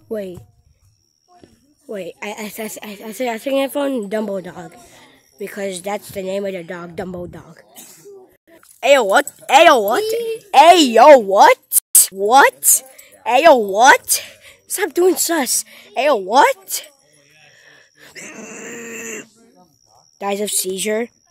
Wait, I think I found Dumbo Dog because that's the name of the dog, Dumbo Dog. Ayo, what? Ayo, what? Ayo, what? What? Ayo, what? Stop doing sus. Ayo, what? Dies of seizure.